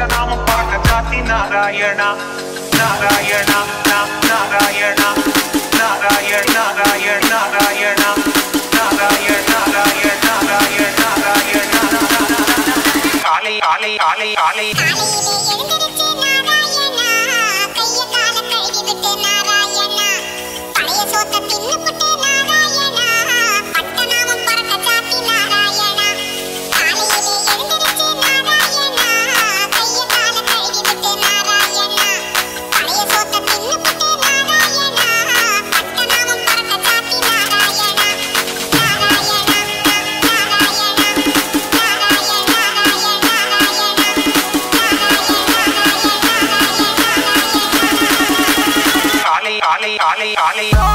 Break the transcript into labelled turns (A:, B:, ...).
A: பட்டநாமம் பார்க்க சாத்தி நாராயணா நாராயணா நாராயணா நாராயண நாராயண நாராயணா நாராயண நாராயண நாராயண நாராயண காலை காலை காலை காலை Ali, Ali, Ali.